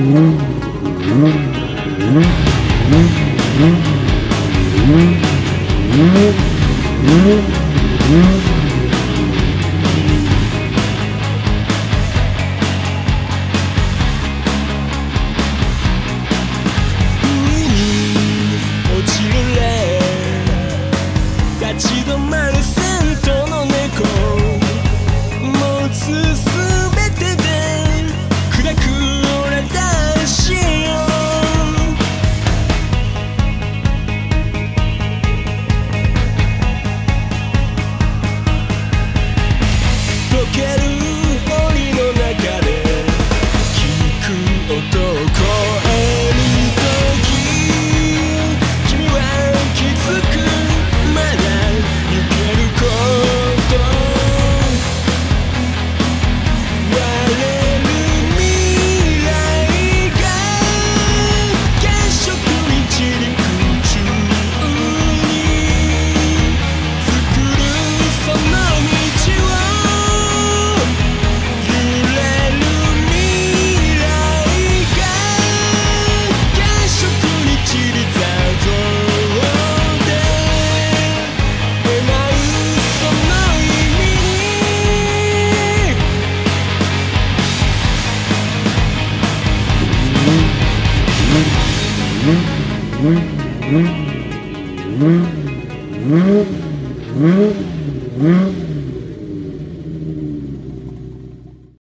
立ち止まる先頭の猫、持つすべてで暗く俺出しよう。溶ける檻の中で聞く音を超える時、君は気づく。まだ行けること、割れる未来が原色に散りく中に作るその道を、揺れる未来が原色に散りざぞ Mm-hmm.